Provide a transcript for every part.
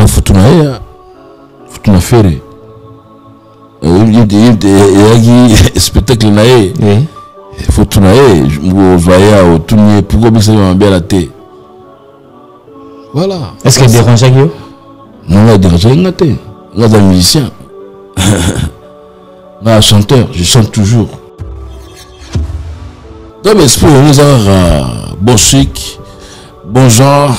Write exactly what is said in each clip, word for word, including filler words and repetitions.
na Fortunae Fortuna Ferry il y a spectacle nae Fortunae vous voyez au tourner pourquoi vous savez bien la tête voilà. Est-ce qu'il dérange Guillaume? Non, il dérange rien. Il y a des musiciens. Il y a un chanteur, je chante toujours. Dans l'esprit, nous avons bon chic, bon genre.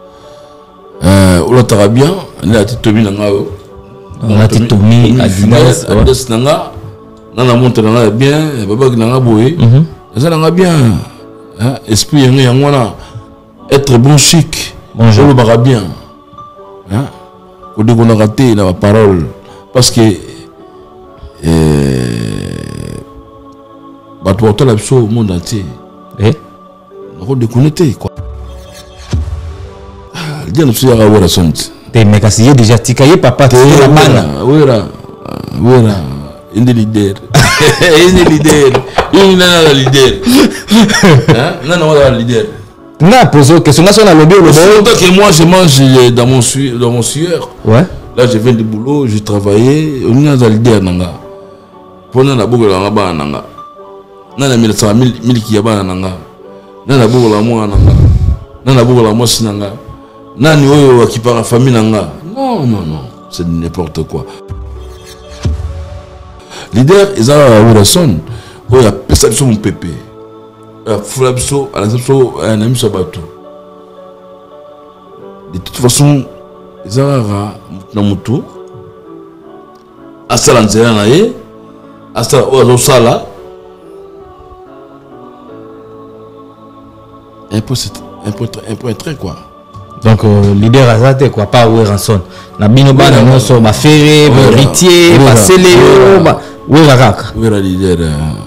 On a bien. On a dit Tomi Nangao. On a dit Tomi Adidas. Adidas Nanga. On a monté Nanga bien. Baba Nanga Boé. Ça Nanga bien. Esprit, il y a être bon chic. Bonjour. On le bien. Hein? Au début, on a raté la parole. Parce que. Bah, tu as la chose au monde entier. Eh? On a déconnecté, quoi. Ah, le suis à la sonde. T'es mécassé déjà, tu as papa, tu es la manne. Oui, là. Oui, là. Il est leader. Il est leader. Il est le leader. Hein? Non, non, on est leader. Non, posé une question. National lobby au lobby. Que moi, je mange dans mon sueur. Dans mon sueur. Ouais. Là, je viens du boulot, j'ai travaillé. On est dans l'idée nanga. Pendant la boucle la ngaba nanga. Nana mille cent mille mille qui yaba nanga. Nana boucle la moi nanga. Nana boucle la moi nanga. Nani oyo qui part la famille nanga. Non, non, non. C'est n'importe quoi. Leader, ils ont la son. Oh, il y a personne sur mon pépé. Fulabso, à la un ami sur bateau. De toute façon, ils ont un moto. À ça, l'anzéana, à ça, au sala. Un peu, un peu, un peu très quoi. Donc, euh, leader Azate, quoi, pas où est rançon. Na binoba, na non, so, ma ferré, ma ritier, ma scellé, ma. Où est la rac? Où est la leader?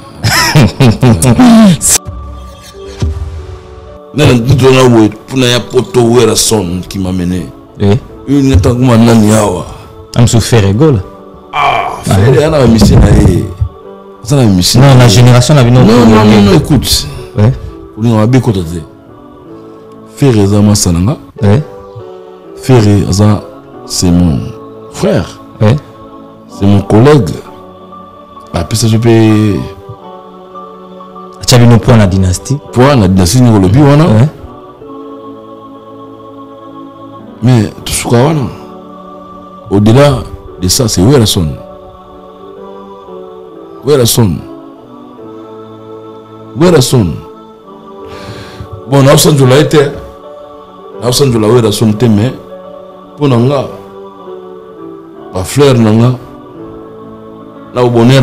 Non, non, pour n'a poto où est la sonne qui m'a mené. Eh? Une n'est pas comme un naniawa. Am souffert rigole. Ah, frère, il y a la mission d'aller. Ça la mission. Non, la génération n'a pas. Non, non, non, non, écoute. Ouais. On a bien côté. Ferré Zama Sananga. Ouais. Ferré Zama, c'est mon frère. Ouais. C'est mon collègue. Après ça, je peux. Tu as vu nos points dans la dynastie. Points dans la dynastie, nous le bio, on a. Mais tout ce qu'on a, au-delà de ça, c'est où est la sonne? Où est la sonne? Où est la sonne? Bon, nous sommes de la été. Nous sommes de la où est la sonne, mais pour nous, la fleur, nous, là au bonheur.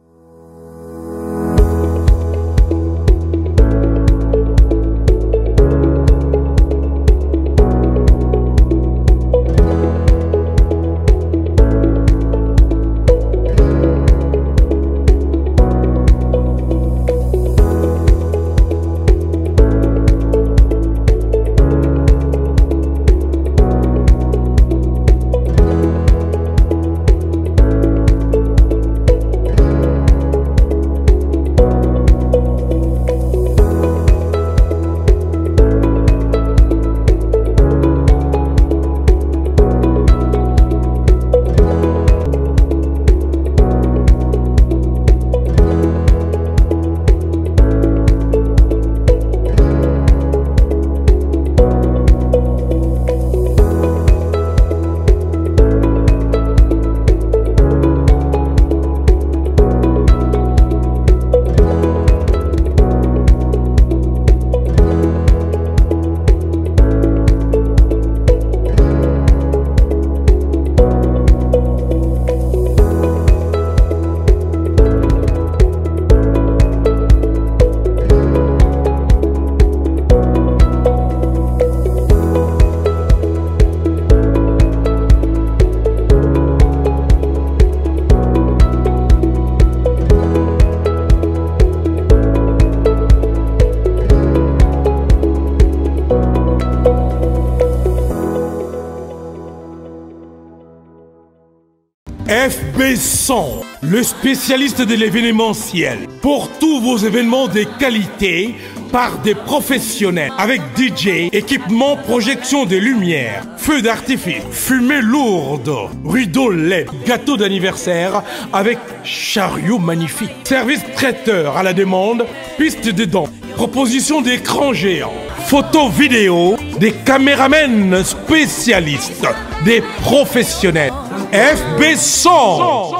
F B cent, le spécialiste de l'événementiel. Pour tous vos événements de qualité, par des professionnels avec D J, équipement, projection de lumière, feux d'artifice, fumée lourde, rideau L E D, gâteau d'anniversaire avec chariot magnifique, service traiteur à la demande, piste de danse, proposition d'écran géant, photo vidéo, des caméramens spécialistes, des professionnels. F B cent.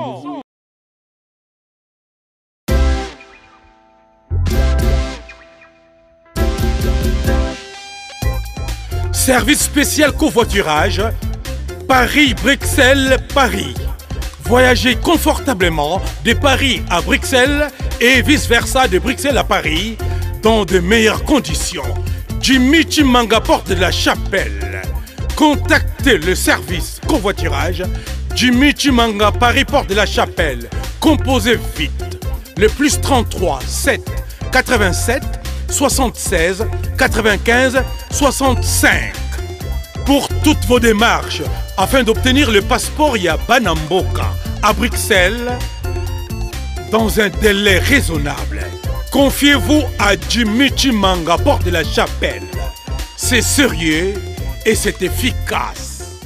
Service spécial covoiturage, Paris-Bruxelles-Paris. Voyagez confortablement de Paris à Bruxelles et vice-versa de Bruxelles à Paris dans de meilleures conditions. Jimmy Chimanga, porte de la Chapelle. Contactez le service covoiturage Jimmy Chimanga, Paris, porte de la Chapelle. Composez vite. Le plus trente-trois sept quatre-vingt-sept soixante-seize quatre-vingt-quinze soixante-cinq. Pour toutes vos démarches, afin d'obtenir le passeport Yabanamboka à Bruxelles, dans un délai raisonnable, confiez-vous à Jimmy Chimanga, porte de la Chapelle. C'est sérieux et c'est efficace.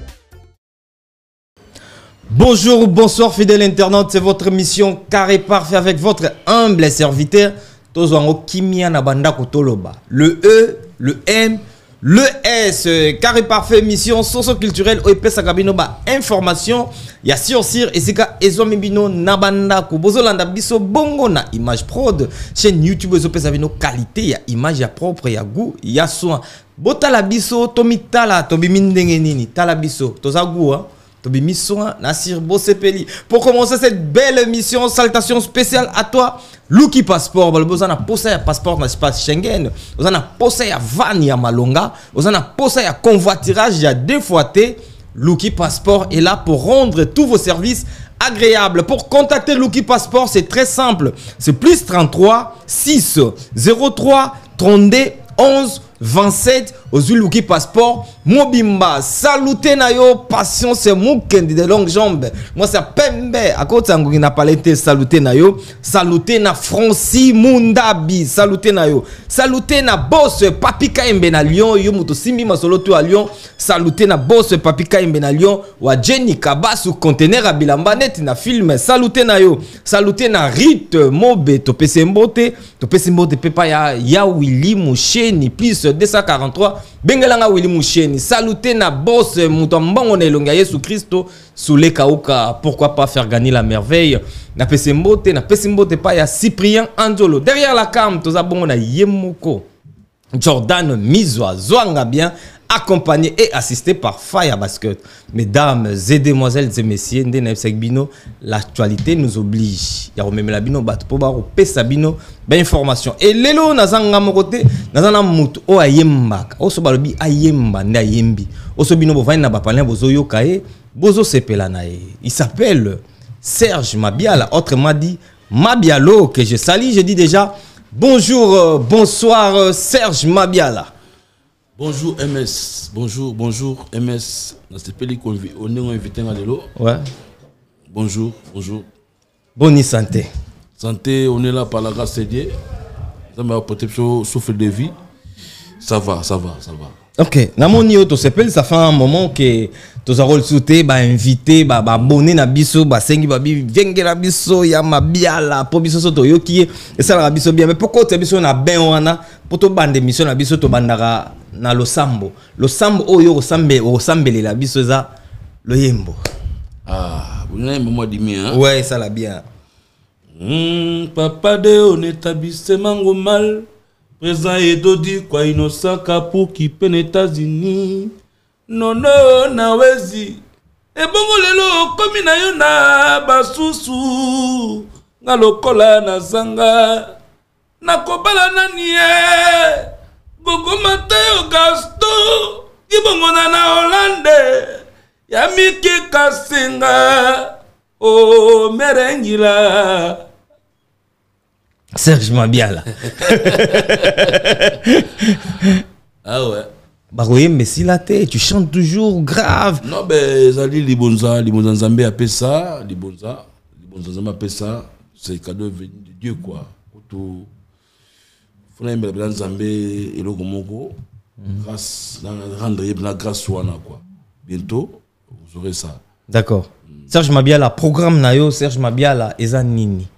Bonjour, bonsoir fidèles internautes, c'est votre émission Carré Parfait avec votre humble serviteur Tozwango Kimia Nabanda Kotoloba. Le E, le M, le S. Carré Parfait, émission socio-culturelle O E P Sakabinoba. Information, ya sur-sir et sika ezomibino Nabanda Kobozolanda biso bongo na image prod. Chaîne YouTube O E P Sabino qualité, ya image ya propre, ya goût, ya soin. Botala biso, tomi tala, tobi mindenge nini, tala biso, toza goût, hein. Pour commencer cette belle émission, salutations spéciales à toi, Luki Passport. Vous avez posé un passeport dans l'espace Schengen, vous avez posé un van à Malonga, vous avez posé un convoiturage, il y a deux fois T. Luki Passport est là pour rendre tous vos services agréables. Pour contacter Luki Passport, c'est très simple. C'est plus trente-trois six zéro trois trente-deux onze vingt-sept aux Luki Passport Mobimba. Salutez na yo, patience c'est moukendi de longues jambes. Moi c'est Pembe à côté de n'a pas été salutez na yo. Salutez na Francis Mundabi. Salutez na yo. Salutez na boss Papi Kaimbe na Lyon. Yo muto simbi masolo to à Lyon. Salutez na boss Papi Kaimbe na Lyon. Wa Jenny Kabasu conteneur à Bilamba net na film. Salutez na yo. Salutez na Rite Mobe to pese mbote. To pese mbote pepa ya ya Willy Moucheni plus deux cent quarante-trois bengelanga Willy Moucheni. Salutez na boss Mutambongo na elonga Yesu Christo Soule Kauka. Pourquoi pas faire gagner la merveille na pese mbote na pese mbote pa ya Cyprien Anzolo. Derrière la cam toza bongo na Yemoko Jordan Mizwa Zwanga bien, accompagné et assisté par Faya Basket. Mesdames et demoiselles et messieurs, l'actualité nous oblige. Il y a même la bino bat pour baro pesa bino ben information. Et lelo nazanga mokote nazana mutu o ayemba. O so balobi ayemba nda yembi. O so bino bovani na bapalin bozo yokae bozo sepela na e. Il s'appelle Serge Mabiala, autrement dit Mabialo, que je salue. Je dis déjà bonjour, euh, bonsoir euh, Serge Mabiala. Bonjour M S, bonjour, bonjour M S. Dans ce pays qu'on est invité à l'élo. Ouais. Bonjour, bonjour. Bonne santé. Santé, on est là par la grâce de Dieu. Ça m'a apporté souffle de vie. Ça va, ça va, ça va. Ok. Namoni auto s'appelle, ça fait un moment que tous rôle sauté, bah invité, bah bah abonné na biso, bah sengi bah bi vienge la biso, ya Mabiala, pour biso soto yo qui et ça la biso bien. Mais pourquoi tu biso na ben wana, pour to bande mission na biso to bandara na lo sambo. Lo sambo oyo o sambe o sambele la biso za lo yembo. Ah, vous n'avez pas dit bien. Hein? Ouais, ça l'a bien. Mm, papa de on établissement mal. Présent et dodi kwa inosaka pour qui peine États-Unis. Non non na wezi. E bongo lelo komi na yo na basusu. Nga lokola na zanga. Na kobala nani e. Gogo Mateo Gaston. Ibongo na na Hollande. Ya miki kasenga. Oh merengila. Serge Mabiala. Ah ouais. Bah oui, mais si la tête, tu chantes toujours grave. Non, ben, ça dit Libonza, Libonza Nzambe appelle ça, Libonza, Libonza Nzambe appelle ça, c'est le cadeau venu de Dieu, quoi. faut aimer bien Zambé et le Gomoko grâce rendre la grâce wana quoi. Bientôt vous aurez ça. D'accord. Serge Mabiala programme nayo Serge Mabiala eza nini?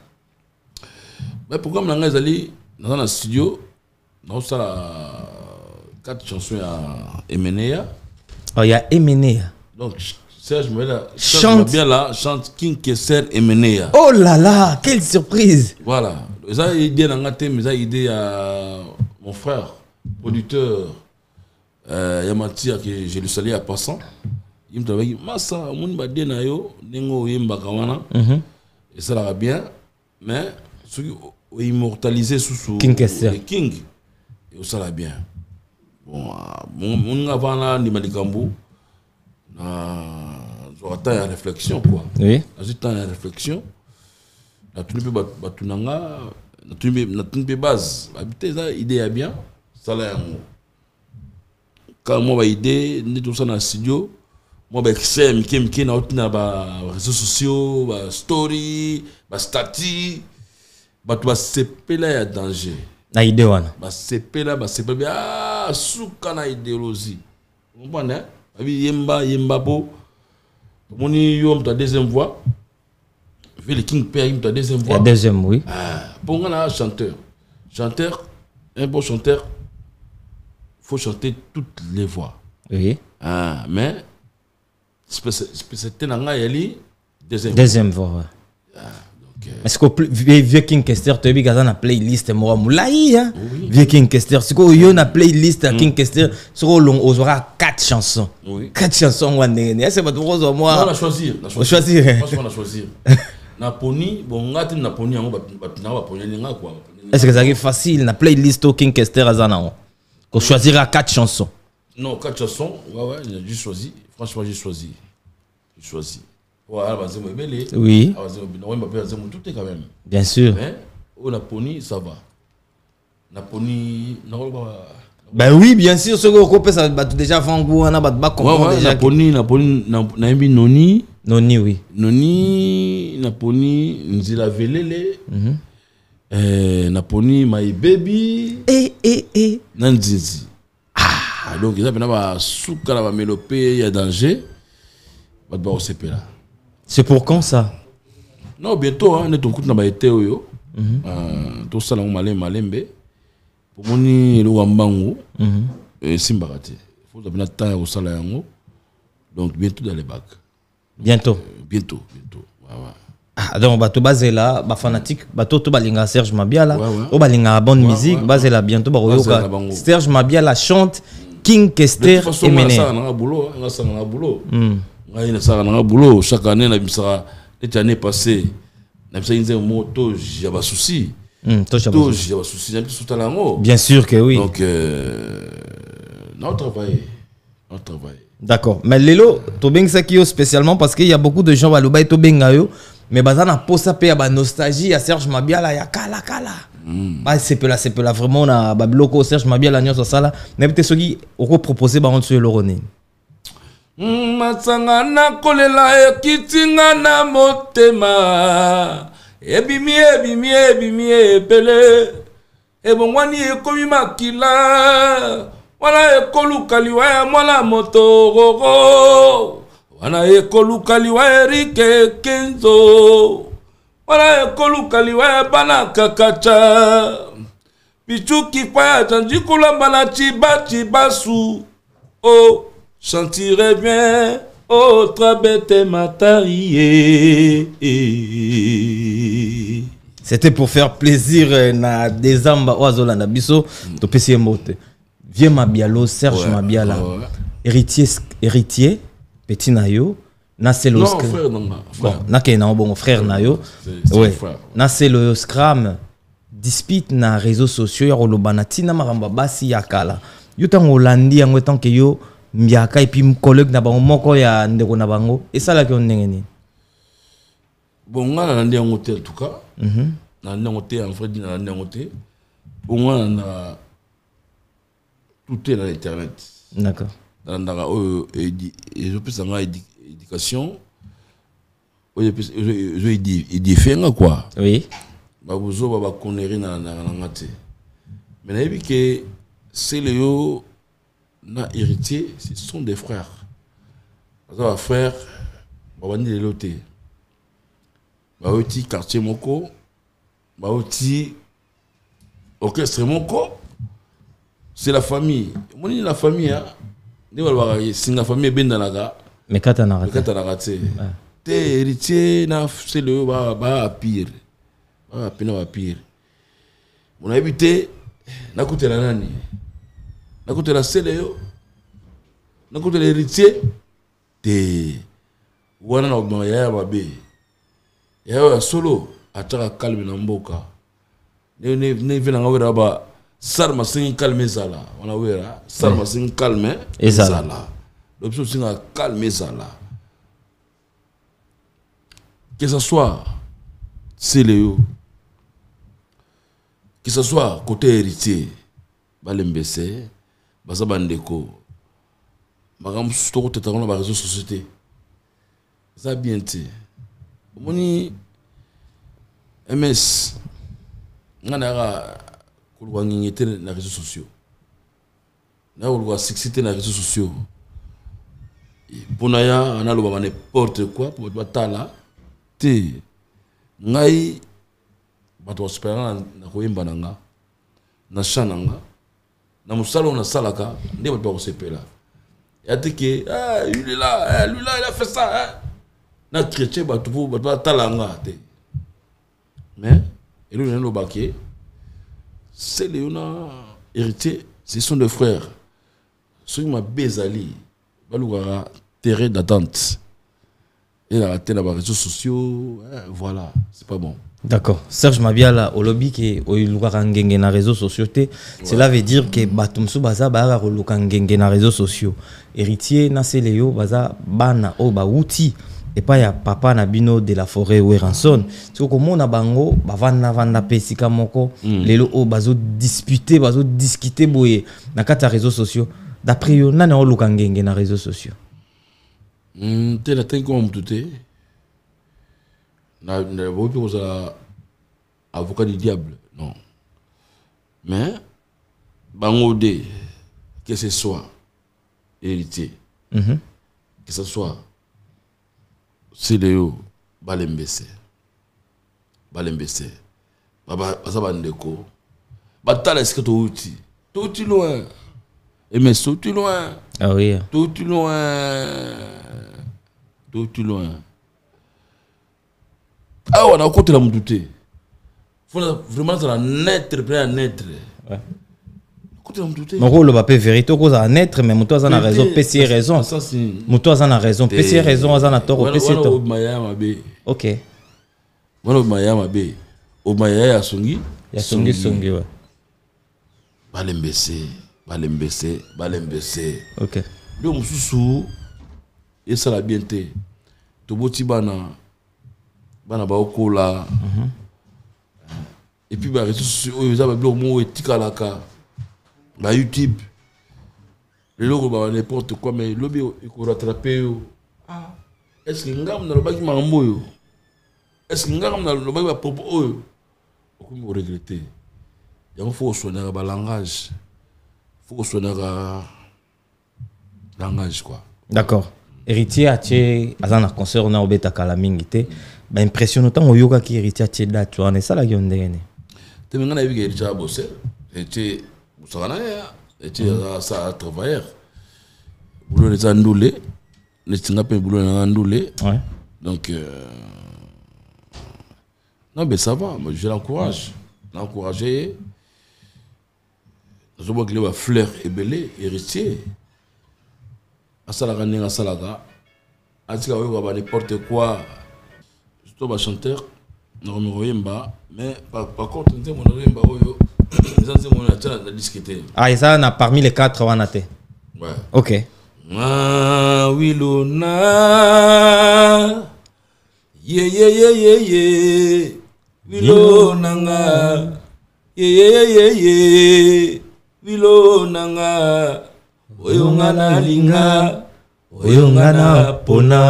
Mais programme nanga ezali dans un studio dans ça quatre chansons à Emenea. Oh, il y a Emenea. Donc Serge Mabiala chante bien là chante King Kesser Emenea. Oh là là, quelle surprise. Voilà. Ça idée dans la thème, ça idée à mon frère producteur euh, Yamatia que je le salue à passant. Il me dit massa mon badé na yo nengo yemba kawana. Et ça va bien mais ceux qui immortalisé sous sous King Kesser. King et ça va bien. Bon mon avant là ni malikambu na j'attends la réflexion quoi. Oui. J'attends la réflexion. La tenue peut batunanga la tenue la tenue base habiter ça idée bien ça là quand moi ba idée ni tout ça dans le studio moi ba xm kim kim na autre na ba réseaux sociaux ba story ba statut ba tu ba sepela ya danger na idée wana ba sepela ba sepela ah suka na idéologie vous comprenez abi yemba yemba bo moni yom ta deuxième voix. Vu le King Père, il me deuxième voix. La deuxième, oui. Ah, bon, on a un chanteur. Chanteur, un bon chanteur, il faut chanter toutes les voix. Oui. Ah, mais, c'était dans la deuxième, deuxième voix. Ouais. Ah, donc, euh... est-ce que vieux King Kester, tu as vu une playlist moi moulaï hein? Oui. Vieux King Kester, c'est quoi il y a une playlist à King Kester, sur on aura quatre chansons. Oui. Quatre chansons on est c'est pas trop moi. On a choisi, on a choisi. On a choisi. Naponi, bon, ngati naponi yango batina baponi ninga quoi. Est-ce que ça est facile na playlist au King Kester azana qu'on choisira quatre chansons? Non, quatre chansons. Ouais ouais, j'ai choisi. Franchement, j'ai choisi. J'ai choisi. Voilà, vas-y moi belé. Oui. Non, moi pas tout est quand même. Bien sûr. Mais au Naponi, ça va. Naponi, non ba. Ben oui, bien sûr, ce qu'on peut ça bat déjà Vango on a bat ba comprendre déjà. Naponi, Naponi, Naimbi Noni. Noni, oui. Noni, Naponi, Nzila Velele, mm-hmm. euh, Naponi, My Baby, et, et, et, Nanzizi. Ah, donc, il y a un souka la mélopée, il y a danger. C'est pour quand ça? Non, bientôt, on est au coup de la été, tout ça, on m'a malembe. Pour moi, le Wambango, et Simbarate. Il faut que tu aies au salaire. Donc, bientôt dans les bacs. Bientôt. Euh, bientôt, bientôt. Ouais, ouais. Ah, donc, bah, tout basé là, bah, fanatique, bah, tout, tout, balinga Serge Mabiala, ouais, ouais. Oh, balinga bonne ouais, musique, ouais, basé ouais. là, bientôt, bah, Yoka, Serge Mabiala chante King Kester et Mené. Ça, on a boulot, on a boulot. On a boulot. Chaque année, on a ça. Cette année passée, on a fait un mot, j'ai pas souci. J'ai pas souci, j'ai tout à l'heure. Bien sûr que oui. Donc, euh, on travaille. On travaille. D'accord. Mais Lelo, tu bien ça qui est spécialement parce qu'il y a beaucoup de gens qui ont été bien mais bah ça n'a pas ça paye à nostalgie à Serge Mabiala ya kala kala. Bah c'est peu là c'est peu là vraiment na ba bloco Serge Mabiala nyoso sala mais peut-être ceux qui ont proposé ba on sur l'orone. Matsanga na kolela ekitinga na motema ebimi ebimi ebimi epele ebongwani ekomi makila wana ekolukaliwa ya mwana motororo wana ekolukaliwa erike kenzo wana ekolukaliwa ya bana kakacha pichuki paya chanjikulamba na chiba chibasu oh chantirait bien autre bête matarié. C'était pour faire plaisir na des amba oazola na biso to pesi mote. Vieux Mabialo, Serge ouais, Mabiala, ouais, ouais. héritier, héritier, petit nayo, na c'est le non, frère, non, non, frère. Bon, na kena bon frère nayo, ouais, na c'est le scram, dispute na réseaux sociaux ya rolobanati na maramba basi yakala. Yo tango landi yango tanke yo miaka et puis collègue na bango moko ya ndeko na bango et ça là que on ndengeni. Bon nga na ndenge hotel en tout cas. Mhm. Na ndenge hotel en vrai na ndenge hotel. Bon nga na tout est dans l'internet. D'accord. Dans dans et je peux ça éducation. Je peux je je dit il dit faire quoi. Oui. Ba bozo ba connerie na na ngate. Mais il que c'est le na héritier, ce sont des frères. Parce que frère, on va dire l'autre. Bah aussi quartier moko, bah aussi orchestre moko, c'est la famille. Mon dit la famille hein. Ni wala c'est la famille ben dans la ga. Mais quand on a raté. Quand on a raté. T'es héritier na c'est le ba ba pire. Ba pina ba pire. On a habité na côté la nani. Na côté la c'est le na côté l'héritier. T'es wana na ba ya ba be. Ya solo ataka calme na mboka. Ne ne ne vina ngawera ba sarma sin calme zala. Wana wera sarma sin calme zala. L'option c'est calme zala. Que ce soit c'est Léo, que ce soit côté héritier, balembese, bazabandeko, magam stoko tetangona ba réseau société. Ça bien té. Moni M S ngana kulwa ngingete na réseaux sociaux. Na kulwa sixité na réseaux sociaux. Ponaya analoba n'importe quoi pour batala. Te ngai bato espérant na koyemba nanga na chananga na musalo na salaka ndé bato basepela yatike ah lui là lui là il a fait ça hein na chrétien bato bato talanga te mais et lui no baké c'est Léona héritier ce sont des frères ceux qui m'a bezali baluka terrain d'attente. Et la télé, les réseaux sociaux, eh, voilà, c'est pas bon. D'accord. Serge Mabiala, au lobby qui est au Lugarangenge na réseaux sociaux, cela veut dire que Batumsu Baza Bara au Lugarangenge na réseaux sociaux. Héritier na Seleo Baza Bana o ba outi et pas ya papa na bino de la forêt ou ranson. C'est comme on a bango bavana vanda pesika moko lelo o bazo disputer bazo discuter boye na kata réseaux sociaux. D'après yo nana o Lugarangenge na réseaux sociaux. Hmm, t'es là, t'es comme tout est. Na, na, vous pouvez avocat du diable, non. Mais, bangode, que ce soit héritier, mm-hmm. que ce soit Céléo, balembese, balembese, baba, baba ndeko, batala est-ce que tu outil, tout loin, et mais tout loin. Ah oui. Tout loin. Tout loin. Ah, on a côté la moudouté. Faut vraiment ça naître, prêt à naître. Ouais. Côté la moudouté. Mon rôle va pas vérité cause à naître, mais moi en a raison, P C raison. Moi en a raison, P C raison, on a tort, P C tort. Ok. Moi au Maya mabe. Au Maya ya songi. Ya songi songi ouais. Balembese. Balembese, balembese. Ok. Le mususu et ça la bienté. Toboti bana bana ba okola. Et puis ba réseaux sociaux, ils avaient blog mo etika laka. Ba YouTube. Le logo ba n'importe quoi mais lobi il faut rattraper. Ah, est-ce que ngam na lobaki mambo yo? Est-ce que ngam na lobaki ba propos yo? Comme vous regrettez. Il faut soigner ba langage. Faut soigner le langage quoi. D'accord. Héritier a été à un concert on a obéta kalamingité. Bah impression autant au yoga qui héritier a été là tu vois ça la gueule ndenge. Tu me connais vu que héritier a bossé. Héritier musana ya. Héritier ça travailleur. Boulot les andoulé. Les tinga pe boulot les andoulé. Ouais. Donc euh... non mais ça va, moi je l'encourage. L'encourager. Je vois que les fleurs et belé, héritier. À Salaga, à Salaga, à Salaga, n'importe quoi. Je suis un chanteur, mais par contre, je suis un discuter. Ah, et ça, on a parmi les quatre, on a été. Ouais. Ok. Ah, oui, l'ona. Yeah, yeah, yeah, yeah, yeah. Oui, l'ona. Yeah, yeah, yeah, yeah. Wilo nanga oyongana linga oyongana pona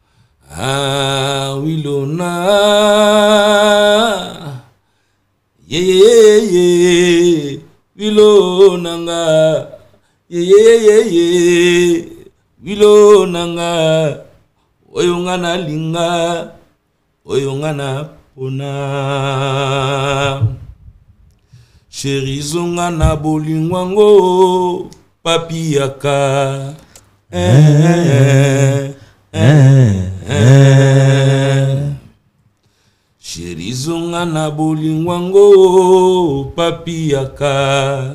ah wilo na ye ye ye wilo nanga ye ye ye ye wilo nanga oyo nga na linga oyo nga na pona Chéri zonga na bolingwango papi yaka eh, eh, eh. Chéri zonga na bolingwango papi yaka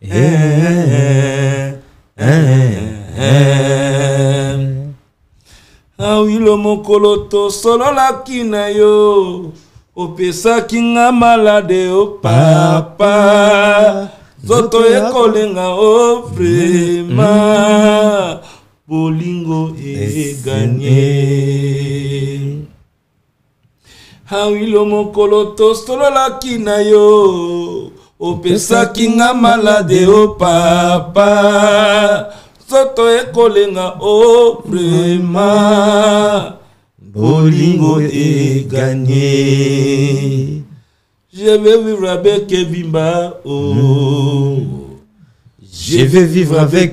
eh, eh, eh. Awilo mokolo to solo la kina yo opesa kinga malade o papa zoto ekolenga o vrema bolingo e gagné Awilo mokolo to solo la kina yo opesa kinga malade o papa Soto ekolenga o vrema bolingo e gagné. Je vais vivre avec Bimba oh. Je vais vivre avec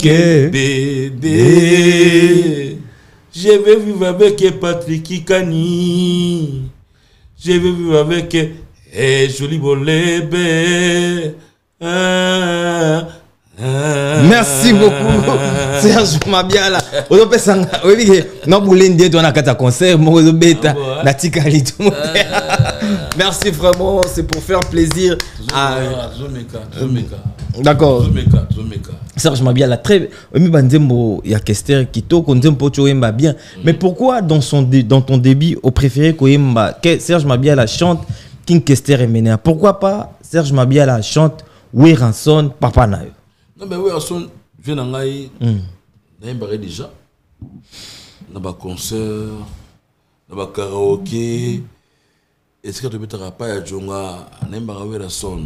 bébé. Je vais vivre avec Patrick Kikani. Je vais vivre avec eh, Joli Bolébé. Ah. Merci beaucoup Serge Mabiala. On peut sanga oui non boulende toi na kata concert mo beta na tikali tout. Merci vraiment, c'est pour faire plaisir à D'accord. Serge Mabiala très mi banzembo ya Kester kitoko nzembo choemba bien. Mais pourquoi dans son dans ton début au préféré koyemba que Serge Mabiala chante King Kester Emenea? Pourquoi pas Serge Mabiala chante We Ranson Papa Nayo? Non, mais oui, Ranson, je viens d'Angaï, j'ai déjà. Dans un concert, dans un karaoké. Est-ce que tu peux te rappeler à Djonga, j'ai j'ai Ranson.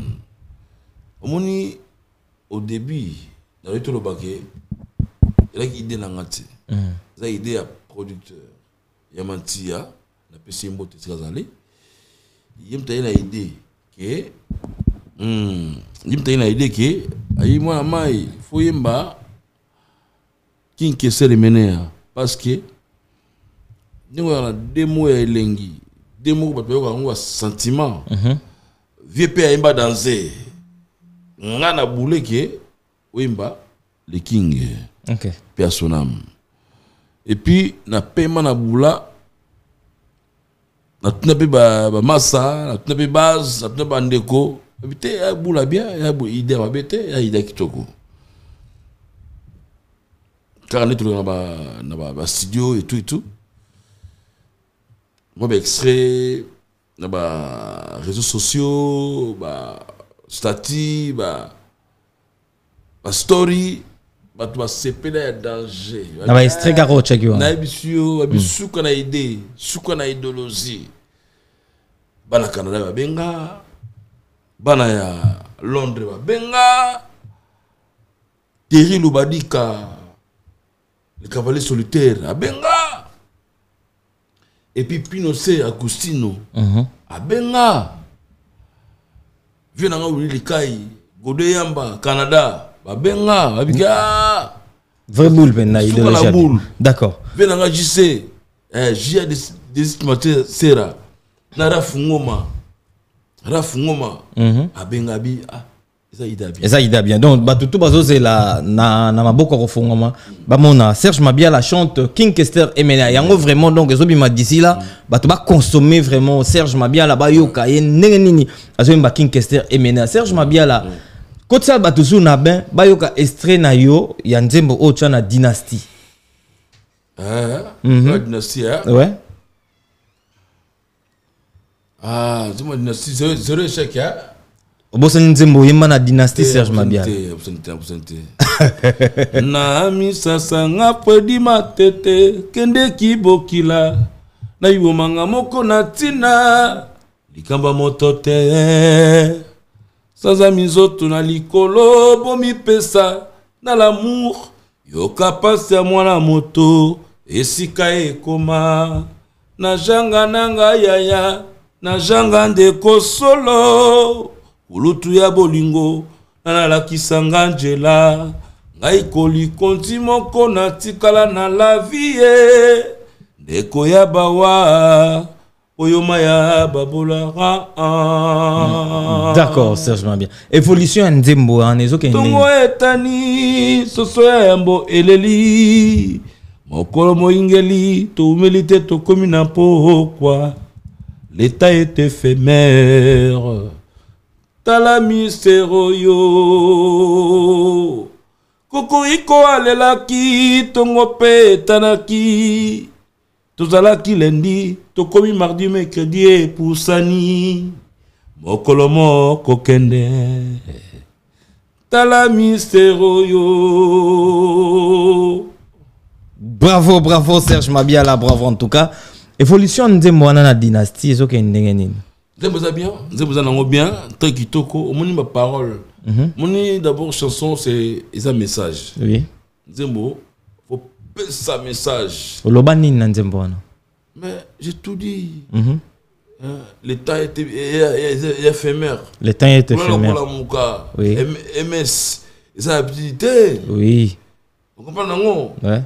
Au début, dans le tout le baquet, il y a une idée d'Angati. Il y a une idée à producteur. Yamantia, la P C M O T S Kazali. Il y a une idée que. Hmm. Il y a une idée que ayi mwana mai foyemba King Kester Emenea parce que nous avons des mots ya elengi des mots ba toyoka ngo sentiment vieux père imba danser ngana boule que oyemba le King OK personnam et puis na paiement na boula na tuna pe ba massa na tuna pe base na tuna ba ndeko Habité ya boula bien, ya bou idée ma bête, ya idée kitoko. Car on est toujours dans le studio et tout et tout. Moi, ben extrait, dans les réseaux sociaux, bah stati, bah story, bah tu vas séparer les dangers. Na ba extrait garo check yo. Na bisio, bisou qu'on a idée, sou qu'on a idéologie. Bah la Canada va benga. Bana ya Londres ba benga Terry Lubadika le cavalier solitaire a benga et puis Pinochet Agustino a benga vieux nanga wuli likai Godé Yamba Canada ba benga abika vrai boule ben na idéologie d'accord vieux nanga J C eh J des des sera nara fungoma Raf Ngoma abengabi ah ça ida bien ça ida bien donc ba tout bazo c'est la na na maboko ko fungoma ba mona Serge Mabiala chante King Kester Emenea yango vraiment donc ezobi ma d'ici là ba to ba consommer vraiment Serge Mabiala ba yoka ye ndenge nini azo mba King Kester Emenea Serge Mabiala côté ça ba toujours na ben ba yoka extrait na yo ya nzembo o tcha na dynastie ah la dynastie ouais. Ah, c'est moi dynastie, c'est le chèque, hein? Obosan nzembo yema na dynastie Serge Mabiala. Absente, absente. Na mi sasa nga pedi matete kende kibokila na yomanga moko na tina likamba motote sans amizoto na likolo bomi pesa na l'amour yoka pasi ya mwana moto esika ekoma na janga nanga yaya na janga ndeko solo Kulutu ya bolingo nalalakisa nganjela ngai kolikonti moko natikala na la vie ndeko ya bawa oyoma ya babola. D'accord, Serge Mabia. Évolution en Nzembo en ezo kende. Tongo etani soso ya yambo eleli mokolo moingeli toumeli te tokomi na pokwa l'état est éphémère tala mystère yo kokoriko alelaki tongo pe etanaki tozalaki lendi tokomi mardi mercredi epusani mokolo moko kende tala mystère yo. Bravo, bravo Serge Mabia là, bravo en tout cas. Évolution Nzembo wana na dynastie ezo kende nini? Nzembo za bien, Nzembo za nango bien, très kitoko, omoni ma parole. Moni d'abord chanson c'est un message. Oui. Nzembo faut passer sa message. Oloba nini na Nzembo wana? Mais j'ai tout dit. Mhm. Le temps est éphémère. Le temps est éphémère. Oui. M S, ça a petit. Oui. Vous comprenez non? Ouais.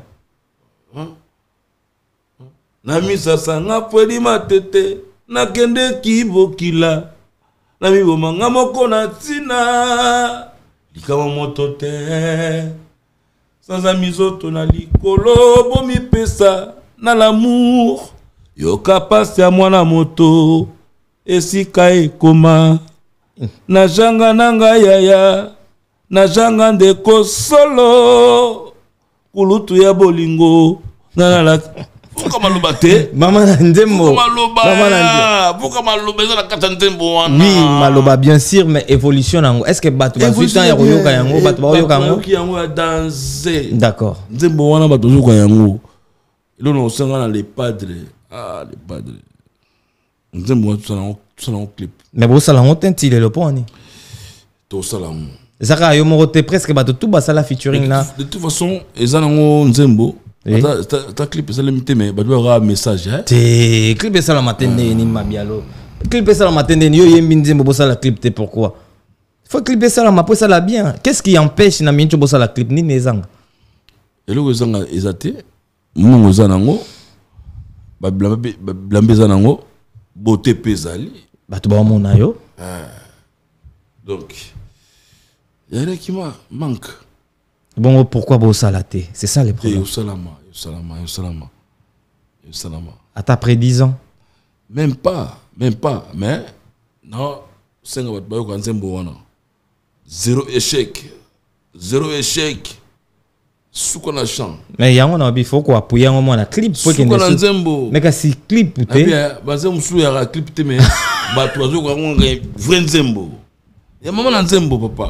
Na misa sanga pwedi matete na kende kibokila na miboma nga moko na tina likama moto te sans amizoto na likolo bomi pesa na l'amour yoka pasi ya mwana moto esika ekoma na janga nanga yaya na janga ndeko solo kulutu ya bolingo na la Pourquoi maloba te? Maman Nzembo. Pourquoi maloba? Pourquoi maloba? Ils ont la carte Nzembo. Oui, maloba bien sûr, mais évolution nango. Est-ce que batu ba huit ans ya koyoka yango, batu ba yoka yango? Qui yango a dansé. D'accord. Nzembo wana batu yoka yango. Ils ont senga na les padres. Ah, les padres. Nzembo tout ça tout ça en clip. Mais bon ça la honte tile le poni. Tout ça là. Zaka yo morote presque batu tout ba sala featuring na. De toute façon, ils ont Nzembo. Ta clip ça limité mais bah tu auras un message hein. Te clip ça la matin ni mabialo. Clip ça la matin ni yo yembi Nzembo bossa la clip te pourquoi? Faut clipper ça la mapo ça la bien. Qu'est-ce qui empêche na mincho bossa la clip ni nezanga? Et le zanga ezate mungo zanango ba blambe zanango beauté pesali batu ba mona yo. Donc il y a qui m'a manque. Bon, pourquoi bossa la té? C'est ça le problème. Yo salama, yo salama, yo salama. Yo salama. À ta près dix ans? Même pas, même pas, mais non, cinq ans ba ko Nzembo wana. Zéro échec. Zéro échec. Souko na chant. Mais yango na bifo ko appuyer ngo na clip pour que Nzembo. Mais ka si clip te. Bien, ba Nzembo ya clip te mais ba to zo ko ngo vrai Nzembo. Ya maman na Nzembo papa.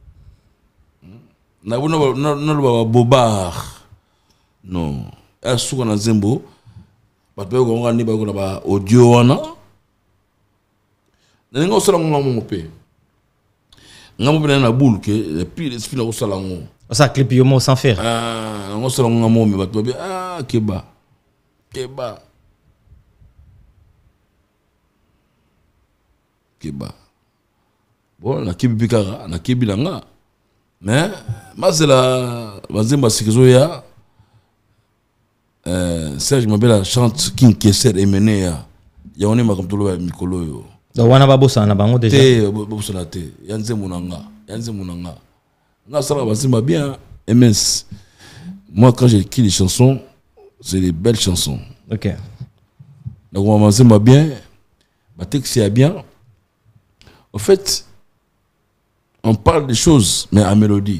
Na bona na na ba bobar. Non. A souko na Nzembo. Ba to ko ngani ba ko ba audio wana. Na ngo sala ngo mo pe. Ngamo pe na boule ke puis l'esprit na ko sala ngo. Ça clip yo mo sans faire. Ah, on se rend à mon mais bateau ah keba. Keba. Keba. Bon, na kibi bikara, na kibi langa. Mais mazela bazemba sikizo ya euh Serge Mabia chante King Kesser Emene ya. Ya on est ma comme tout le mikolo yo. Donc wana ba bossa na bango déjà. Te bossa na te. Ya nzembo nanga. Ya nzembo nanga. Bien, M S. Moi, quand j'écris des chansons, c'est des belles chansons. Ok. Donc, on m'a bien, ma texte est bien. En fait, on parle des choses, mais en mélodie.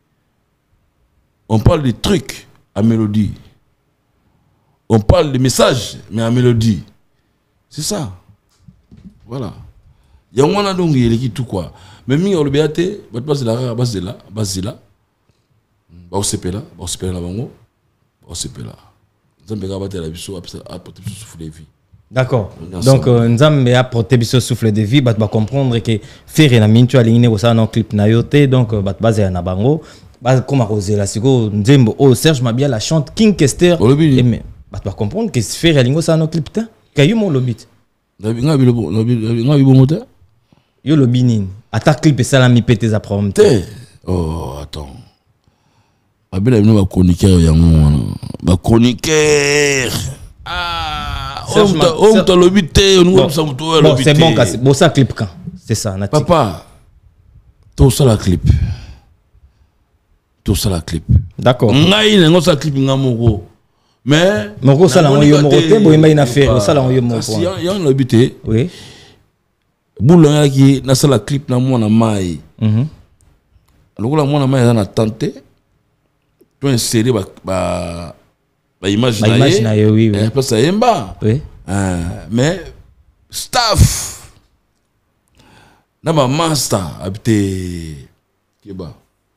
On parle des trucs en mélodie. On parle des messages, mais en mélodie. C'est ça. Voilà. Il y a un donc il y a tout quoi. Mais mi on le béaté, bah tu là, bah c'est là, bah c'est là. Bah on se là, bah on se là bango. Bah on se là. Nzambe ga batela biso a porter biso souffle de vie. D'accord. Donc Nzambe a porter biso souffle de vie, bah tu vas comprendre que faire na mintu aligné au ça dans clip na yote donc bah tu base na bango. Bah comme à cause la siko Nzembo oh Serge Mabia la chante King Kester. Mais bah tu vas comprendre que faire aligné au ça dans clip ta. Kayu mon lobit. Ngabi ngabi ngabi ngabi bon moteur. Yo le binin. Attaque clip et ça la mi pété za problème. Oh, attends. Abel a mis ma chroniqueur yango. Ma chroniqueur. Ah, on t'a l'obité, on nous sommes tous bon, c'est bon, c'est bon ça clip quand. C'est ça, Nati. Papa. Tout ça la clip. Tout ça la clip. D'accord. Ngai nengo ça clip ngamoko. Mais moko ça la on yo morote bo ima ina faire, ça la on yo moko. Si y a l'obité. Oui. Boulanga qui na ça la clip na mona mai. Mhm. Alors la mona mai na tenté. Tu insérer ba ba ba image na image na yo oui oui. Parce que yemba. Oui. Mais staff na ma master habité Kiba.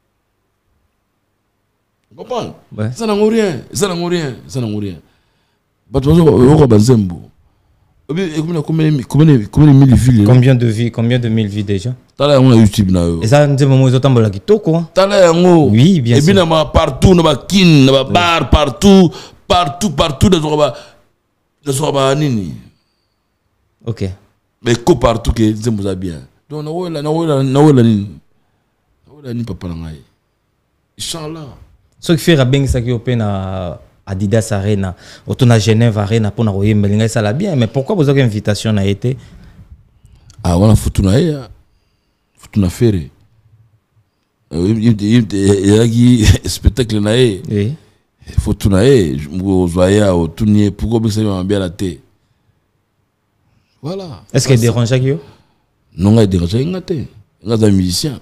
Tu comprends? Ouais. Ça n'a rien, ça n'a rien, ça n'a rien. Bah tu vois, on va bazembo. Combien de villes? Combien de vies? Combien de mille vies déjà? T'as on a YouTube na yo. Et ça, nous avons autant de la kitoko. T'as on. Oui, bien sûr. Et bien na partout, na kin, na bar partout, partout, partout dans zoba, dans zoba nini. Ok. Mais ko partout que zembo za bien. Donc na wala, na wala, na wala nini. Na wala ni papa na ngai. Inch'Allah. Ce qui fait bien ça qui open à Adidas Arena, autour à Genève Arena pour nous mais ça l'a bien. Mais pourquoi vous avez une invitation a été? Ah voilà, Futuna ya, Futuna Ferry. Il y a qui spectacle na e. Oui. Futuna e, vous voyez au tournier pourquoi vous savez bien la tête. Voilà. Est-ce qu'il dérange qui? Non, il dérange pas. Il y a des musiciens.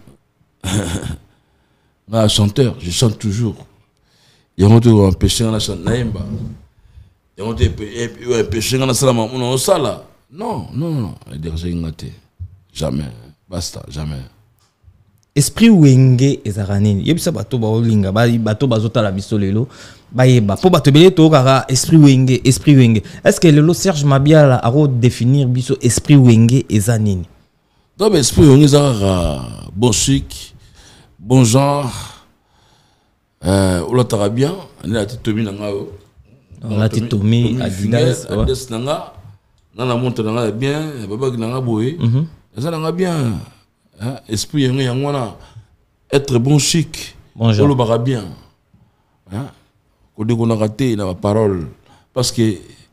Un chanteur, je chante toujours. Il y a un péché dans la chante naïmba. Il y a un péché dans la salle on sala. Non, non, non, il dérange pas. Jamais, basta, jamais. Esprit wenge ezaranini. Yebisa bato ba olinga, ba bato bazota la biso lelo. Ba yeba po bato belé to kara esprit wenge, esprit wenge. Est-ce que lelo Serge Mabiala a redéfinir biso esprit wenge ezanini? Donc esprit wenge ezara bon chic. Bon genre, euh, on l'a bien, on a Titomi nanga, on a Titomi, Adidas, Adidas nanga, nana monte nanga bien, baba nanga boy, ça nanga bien, esprit yanga yangwana, être bon chic, bon genre, on le barra bien, hein, quand on a raté la parole, parce que,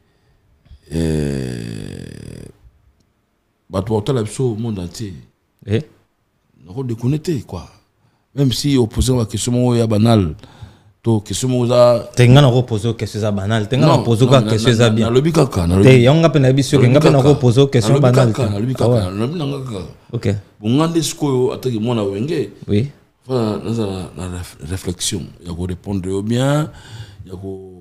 bah toi tu as l'absolu au monde entier, eh, on déconnecté quoi. Même si opposé à question est banale, to question za tenga na reposer question za banale, tenga na poser ka question za bien. Na lobi kaka, na lobi. Te yanga pe na biso ke ngapa na reposer question banale. Na lobi kaka, na lobi nanga kaka. OK. Bongande sikoyo ataki mona wenge. Oui. Voilà, na na réflexion, ya ko répondre bien, ya ko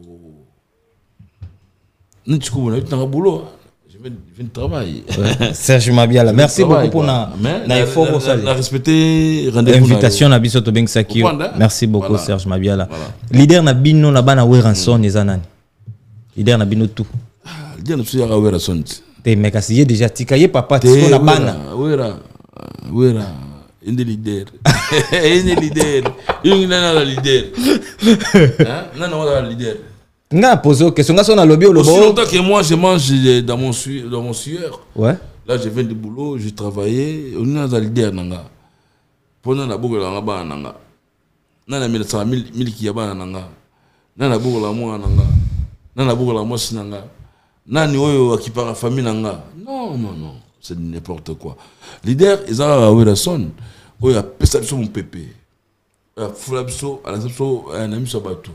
ni tiko na tanga boulot. Je viens de travailler. Serge Mabiala, merci beaucoup pour na na effort au salut. Na respecter rendez-vous. Invitation na biso to beng sakio. Merci beaucoup Serge Mabiala. Leader na bino na bana Weranson ezanani. Leader na bino tout. Leader na suya Weranson. Te meka siye déjà tikaye papa tiko na bana. Wera. Wera. Inde leader. Inde leader. Yung na na leader. Hein? Na na wala leader. Nga posé question, nga son a lobby au lobo. Aussi longtemps que moi je mange dans mon sueur, dans mon sueur. Ouais. Là je viens du boulot, je travaillais, on est dans le leader nanga. Pendant la boucle nanga ba nanga. Nana mille cent mille mille qui yaba nanga. Nana boucle la moi nanga. Nana boucle la moi sinanga. Nani oyo akipara famille nanga. Non non non, c'est n'importe quoi. Leader ils ont Weranson, oyo a pesa biso mon pépé. A fula biso, ala biso un ami sabato.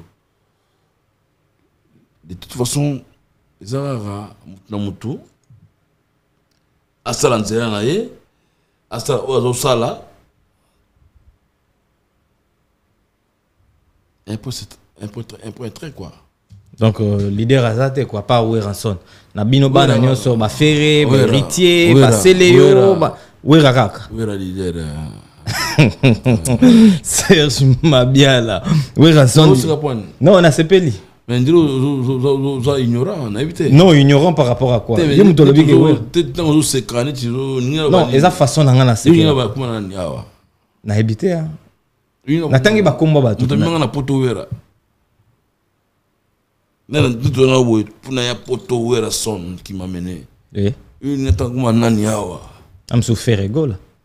De toute façon, ils ont un mutu, à Salanzéa, à Sala, un point très quoi. Donc, euh, leader Azate, quoi, pas Weranson. Nabino Bana Nyoso, ba Ferré, ba Ritier, ba Seleo, ba Werakaka. Wera leader. Serge Mabiala. Weranson. Non, on a C P L I. Mais vous êtes ignorant, non, ignorant par rapport à quoi? Non, ils ont façon de faire. Na habité hein. Na tangi ba komba ba. Mutu manga na poto wera. Na nduto na wo puna ya poto wera son qui m'a mené. Eh. Une tangi ma nani awa. Am souffert gola.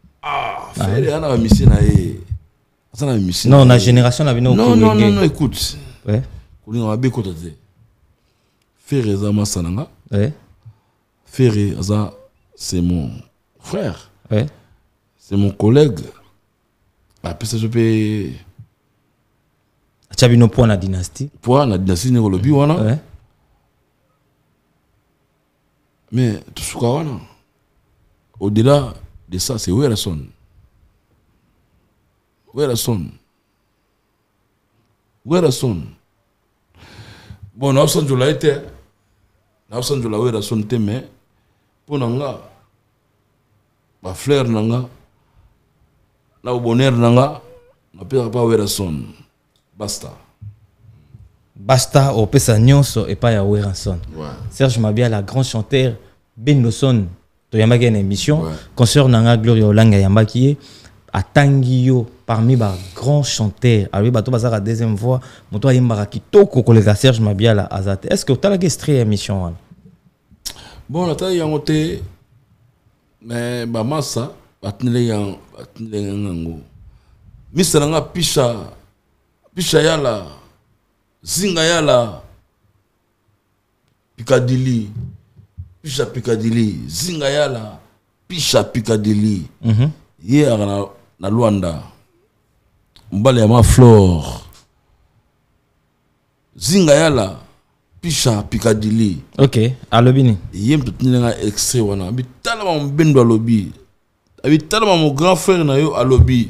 Frère, on a mission na e. Ça na mission. Non, la génération n'a non non non non écoute. Ouais. On a bien côté. Frère Ezama Sananga. Ouais. Frère Eza c'est mon frère. Ouais. C'est mon collègue. Après ça je peux tu as vu nos points la dynastie. Point la dynastie ne lobby wana. Ouais. Mais tout ce qu'on a, au-delà de ça, c'est Werrason. Werrason. Werrason. Bon, nous avons dit la été. Nous avons dit la Werrason te mais pour nanga, ma fleur nanga, na bonheur nanga, na pire pas Werrason. Basta. Basta au pesa nyonso et pas ya Werrason. Ouais. Serge Mabiala, grand chanteur, Bendoson, to yambaki une émission, Ouais. concert nanga Gloria Olanga yambaki atangi yo parmi ba grands chanteurs. Alors bato bazaka deuxième voix, moto yembaka kitoko kolega Serge Mabiala azate. Est-ce que tu as la extrait émission wana? Bon, la taille yango te mais ba massa batnele yang batnele ngango. Misalanga pisha pisha yala zinga yala Piccadilly pisha Piccadilly zinga yala pisha Piccadilly Mhm. hier na na Luanda mbale ya ma flore zinga yala pisha Piccadilly. OK, alobini. Yem tout nga extrait wana bi talama mbendo alobi abi talama mon grand frère na yo alobi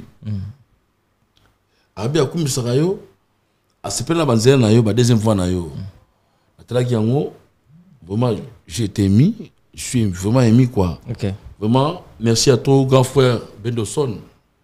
abi akumisaka yo asepela banzela na yo ba deuxième fois na yo atalaki yango vraiment j'ai été émis, je suis vraiment émis quoi. OK. Vraiment merci à toi grand frère Bendoson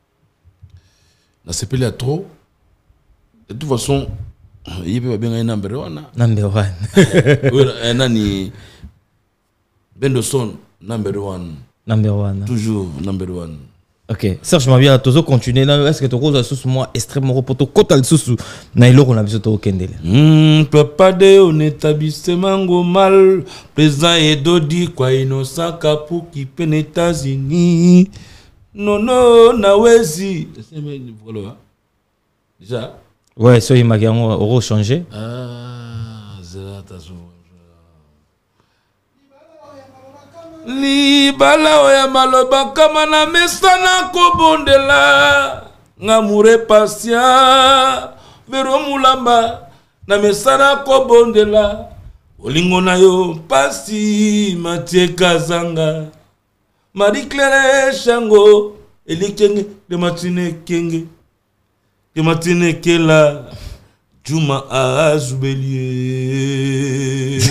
na sepela à trop de toute façon il peut bien un number one Number one. oui nani Bendoson number one Number one. toujours number one. OK. Serge Mabiala, tozo continuer là, est-ce que tu cause sous moi extrêmement poto kotal sous na iloko na biso to kendele. Hmm, papa de on établissement mango mal président et dodi kwa innocent kapu qui peine États-Unis. Non non na wezi. Voilà. Déjà. Ouais, so yimaki yango oro changer. Ah, zera tazo. Libala oya maloba kama na mesana kobondela ngamure patient vero mulamba na mesana kobondela olingo na yo pasi Mathieu Kazanga Marie Claire Shango elikenge de matine kenge de matine kela Juma Azubelie.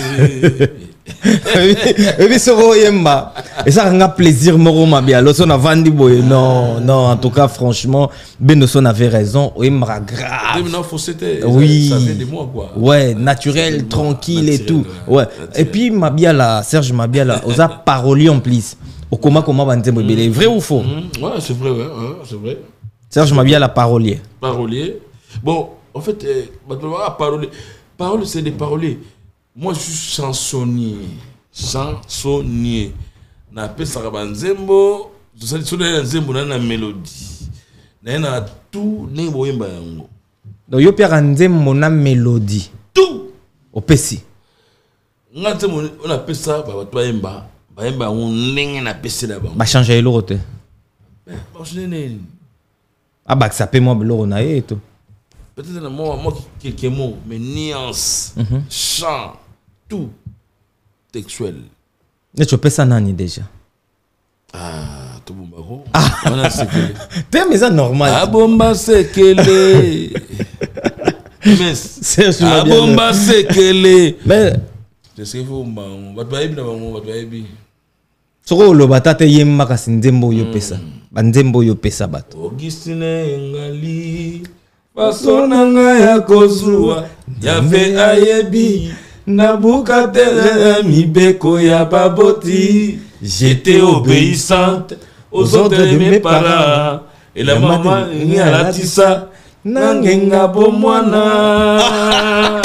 Et puis ce yemba et ça a plaisir moro Mabiala son avandi boy non non en tout cas franchement Bendoson avait raison yemba grave oui ça fait des mois quoi ouais naturel tranquille et tout ouais et puis Mabiala Serge Mabiala osa parolier en plus au comment comment banzembo belé vrai ou faux? Ouais c'est vrai ouais c'est vrai Serge Mabiala parolier parolier bon en fait parolier parole c'est des paroliers. Moi je suis chansonnier, chansonnier. Na pesa banzembo, je sais sur les nzembo na mélodie. Na na tout ne boyemba yango. Donc yo père nzembo na mélodie. Tout au pesi. Ngate on appelle ça ba bato yemba, ba yemba on ndenge na pesa là ba. Ba changer le rote. Ba changer né. Ah bah ça paie moi le na et tout. Peut-être moi moi quelques mots mais nuance, Mm-hmm. chant, tout textuel. Et tu peux ça nani déjà. Ah, tout bon baro. On a séquelé. T'es mais ça normal. Ah bomba séquelé. Mais c'est ah bomba séquelé. Mais c'est ce qu'il faut mba. Bat baïbi na bango, bat baïbi. soko lo batata yemma kasi nzembo yo pesa. Ba nzembo yo pesa bato. Augustine ngali. Pasonanga ya kozua. Yave ayebi. Nabuka tere mibeko ya baboti. J'étais obéissante aux ordres de mes parents. Et la maman ni alatisa nangenga bomwana.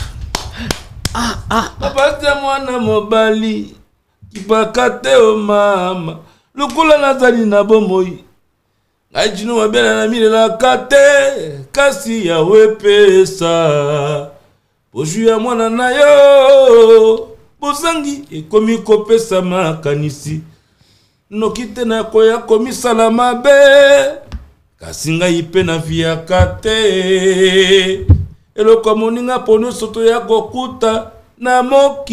Papa te mwana mobali kipakate o mama. Lukula nazali na bomoi. Ajino mabela na mile la kate kasi ya wepesa boju ya mwana na yo bozangi ekomi kopesa makanisi nokite na koya komisala mabe kasi ngai pe na via kate eloko moninga pono soto ya kokuta na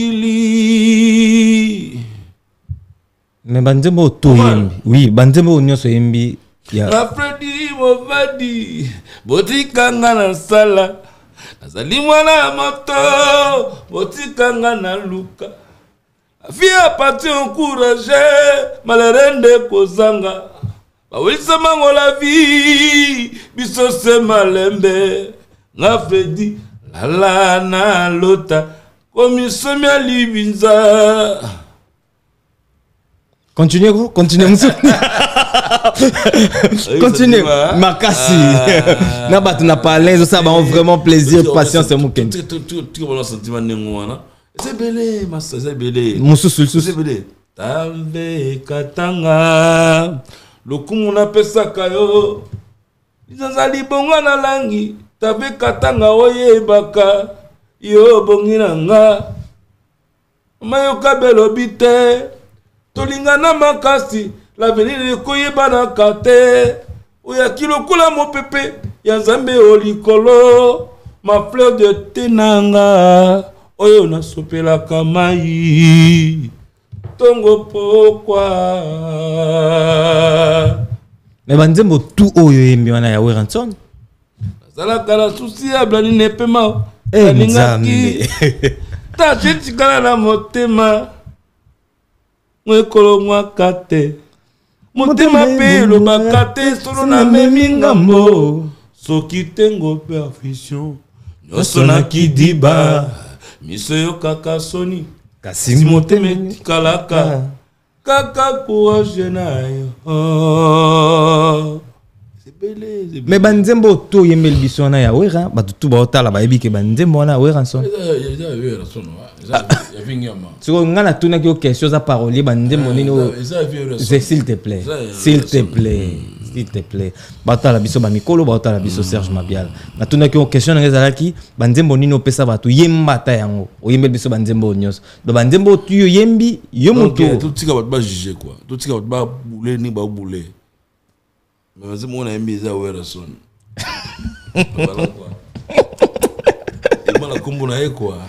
mokili mais banzembo to yembi oui banzembo nyonso yembi ya na Freddy Movadi botikanga na sala nazali mwana moto botikanga na luka afia pati encouragé malerende kozanga bawilisa mango la vie biso se malembe na Freddy lala na lota komisomi ya libinza. Continuez, vous continuez, monsieur. Continuez, Makassi. Na bat na parlé, ça va vraiment plaisir, patience et mouken. Tu tu tu tu bon sentiment n'engouana. C'est belé, ma c'est belé. Moussou sulsou. C'est belé. Tambe katanga. Lokumu na pesa kayo. Izazali bonga na langi. Tabe katanga oye baka. Yo bongina nga. Mayo kabelo bite. Tolingana makasi l'avenir ekoyeba na kate oya kilokula mopepe ya Nzambe olikolo ma fleur de tenanga oyo nasopela kamai tongo pokwa mais banzembo tout oyo yembi wana ya Weranson zala kala souci ya blani nepema eh Nzambe ta chetikana na motema mwekolo mwakate motema pe lo bakate solo na memi ngambo soki tengo pe affision nyonso na kidiba miso yo kaka soni kasi motema tikalaka kaka courage na yo. mais banzembo to yembel biso na ya wera batutu ba otala ba yebi ke banzembo na Weranson siko ngana tuna ki question za parolier banzembo nino s'il te plaît s'il te plaît s'il te plaît batala biso ba mikolo ba otala biso Serge Mabiala na tuna ki question na ngezala ki banzembo nino pesa batu yembata yango o yembel biso banzembo nyos do banzembo tu yo yembi yo moto tout tika ba juger quoi tout tika ba bouler ni ba bouler. Mais c'est mon ami à Weranson. Voilà quoi. Et moi la combo na quoi.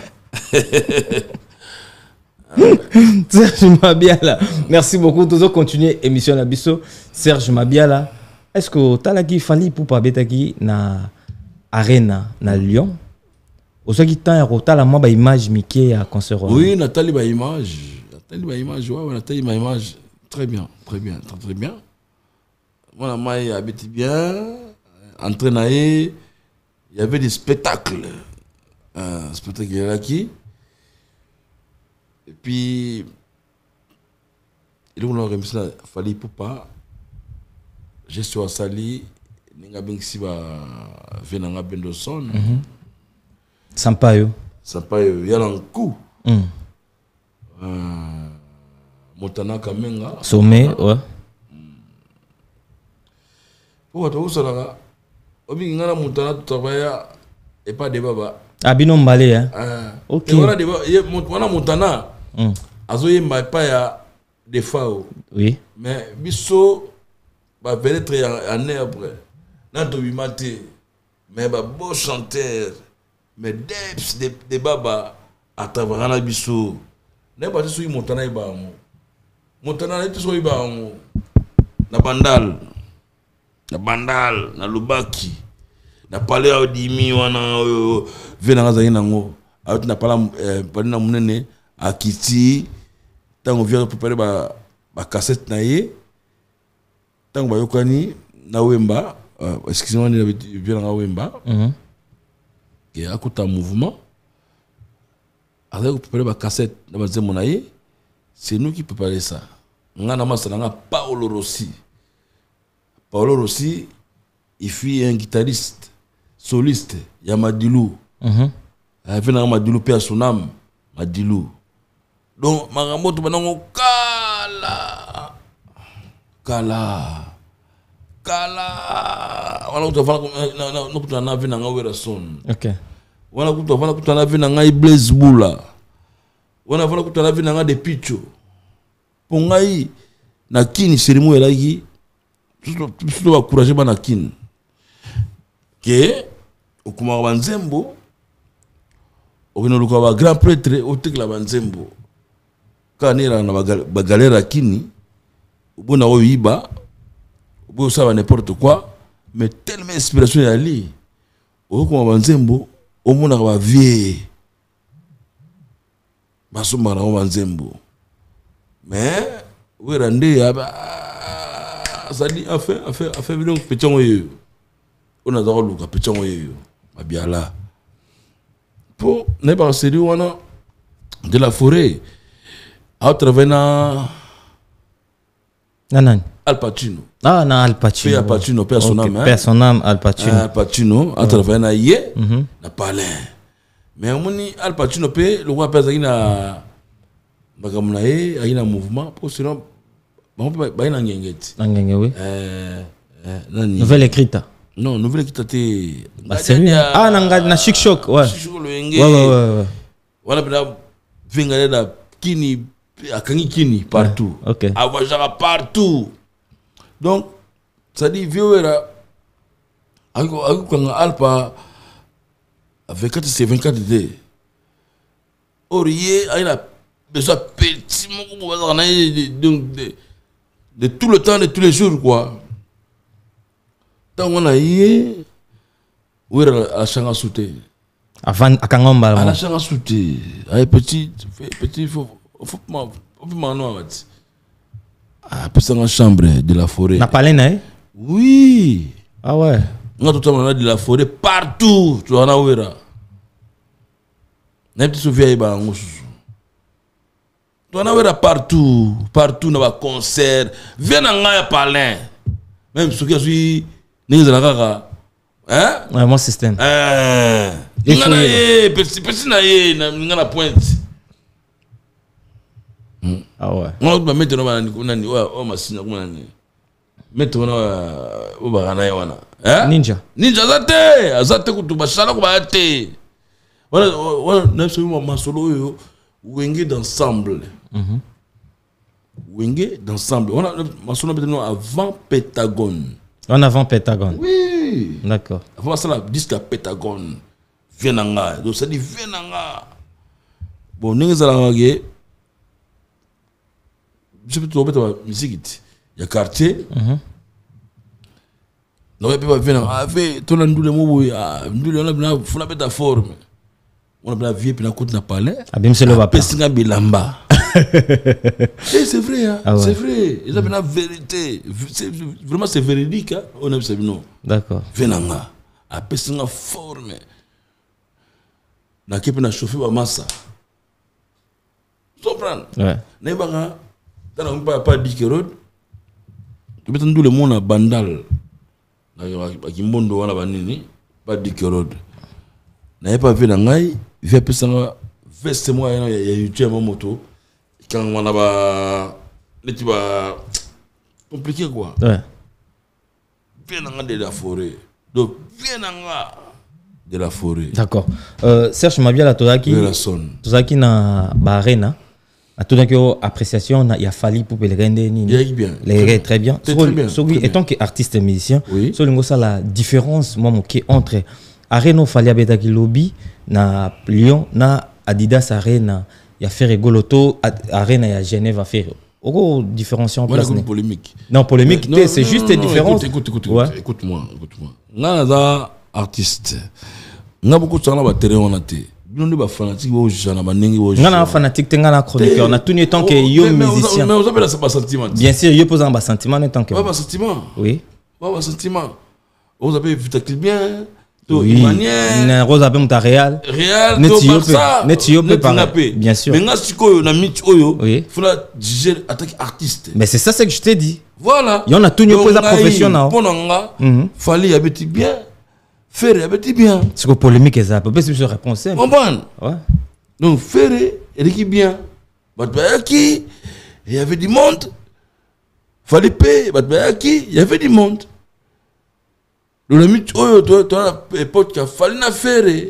Serge Mabiala. Merci beaucoup. Toujours continuer émission la biso. Serge Mabiala. Est-ce que talaki fali pour pas betaki na arena na Lyon? Au ce qui temps ya rotala moi ba image Mickey à concert. Oui, Nathalie ba image. Nathalie ba image. Ouais, Nathalie ba image. Très bien, très bien, très très bien. Moi, moi, habite bien, entraîné, il y avait des spectacles. Un spectacle là qui. Et puis, il y a eu un Fali Poupa, je suis à Sali, Ninga Bengsiba, Venanga Bendoson. Sampaio. Sampaio, il y a un coup. Montana Kamenga. Sommet, ouais. Pourquoi tu as ça là? Obi ngana Montana tu travailles et pas de baba. Abino Mbale hein. Ok. Voilà de baba, Montana. Azoye m'a pas ya des fois. Oui. Mais biso va venir très en après. N'a to bimate. Mais ba beau chanteur. Mais deps de de baba à travers na biso. N'a pas sur Montana e ba mo. Montana est sur ba mo. Na bandal. Na bandal na lubaki na pale au dimi wana vena ngaza nango auti na pala pale na munene akiti tango vient préparer ba ba cassette na ye tango ba yokani na wemba excusez-moi ni vient na wemba mhm et akuta mouvement avec préparer ba cassette na bazemo na ye c'est nous qui préparer ça ngana masana nga Paolo Rossi. Paolo Rossi, il fut un guitariste, soliste, il y a Madilou. Il fait un Madilou, père son âme, Madilou. Donc, Maramoto, maintenant, Kala. Kala. kala wana kutu afana na kutu na vina nga wera son OK wana kutu afana kutu na vina nga Blaise Bula wana afana kutu na vina nga de Picho pongai na kini serimu elaki surtout ba courager ba na kini ke okuma ba nzembo okino ba grand prêtre otekla ba nzembo kanira na ba galera kini ubona oyiba ubo ça va n'importe quoi mais tellement inspiration ya li okuma ba nzembo omona ba vie basomba na ba nzembo mais wera nde aba sadi afa afa afa bino petongo yo ona za luka petongo yo mabiala po ne ba seri wana de la forêt a travaillé na Nanan Al Pacino ah na Al Pacino Al Pacino personnam okay. personnam Al Pacino Al Pacino a travaillé na ye na palais mais moni Al Pacino pe le roi pesa ina bakamuna ye aina mouvement pour sinon bon ba ina ngengeti ngenge oui euh nani nouvelle écrite non nouvelle écrite té bah sérieux ah na na chic choc ouais ouais ouais ouais voilà bina vinga da kini akangi kini partout ouais, OK avajara partout donc ça dit viewera ako ako kanga alpa avec quatre c'est vingt-quatre D Aurier a besoin petit mon donc de de tout le temps de tous les jours quoi tant on a eu où est la changa souté avant akangomba la changa souté ay petit petit faut faut faut maintenant ah puis dans la chambre de la forêt na palais na oui ah ouais on a tout le temps de la forêt partout tu en as où là n'importe où vieille ba ngosu tu en as où là partout partout na ba concert viens na nga ya palais même ce que suis ninga la kaka hein ouais mon système euh ngana ye petit petit na ye na ngana pointe ah ouais on va mettre na nani o masina kuma nani mettre na o ba kana wana hein ninja ninja zate azate kutuba shala kuba te wala wala na so mo masolo yo wenge d'ensemble mhm wenge d'ensemble on a masolo maintenant avant Pentagone en avant Pentagone oui d'accord avant ça la disque à Pentagone vienanga donc ça dit vienanga bon ninga la ngage je peux trouver ta musique il y a quartier mhm non mais pas venir avec ton ndule mo ya ndule on a bien funa beta forme on a bien vie puis na côte na palais abim se le va pas pesinga bilamba et c'est vrai hein ah ouais. C'est vrai ils ont bien la vérité c'est vraiment c'est véridique hein on aime ça non d'accord venanga a pesinga forme na kepe na chauffer ba massa comprendre ouais ne banga dans on pas pas dikerod tu peux ndule mo na bandal na kimbondo wana banini pas dikerod na pas vu na ngai via pesanga veste moi ya YouTube moto quand on a ba neti ba compliqué quoi ouais bien nga de la forêt donc bien nga de la forêt d'accord euh Serge Mabiala tozaki tozaki na ba arena à tout d'un appréciation il a fallu pour le rendre ni bien les très bien so oui étant que artiste et musicien so lingo ça la différence moi qui entre arena fallait abetaki lobby na Lyon na Adidas arena ya faire goloto arena ya Genève à faire au différenciant place ne polémique non polémique c'est juste une différence écoute écoute écoute moi écoute moi nga za artiste nga beaucoup de ba terrain on a té nous ba fanatique bo jana ba ningi bo nga na fanatique tenga na chroniqueur na tout temps que yo musicien mais vous appelez ça pas sentiment bien sûr yo pose un sentiment en tant que pas sentiment oui pas sentiment vous avez vu ta clip bien oui na rose appelle ta réal réal net yo peut net yo peut parler bien sûr mais nga siko na mit oyo faut la juger attaque artiste mais c'est ça c'est que je t'ai dit voilà y on a tout yo pose professionnel pour nga fallait habiter bien faire habiter bien c'est que polémique est ça peut pas se répondre comprendre ouais donc faire et bien bah qui il y avait du monde fallait payer bah qui il y avait du monde le ami oh toi toi un pote qui a fallu na faire.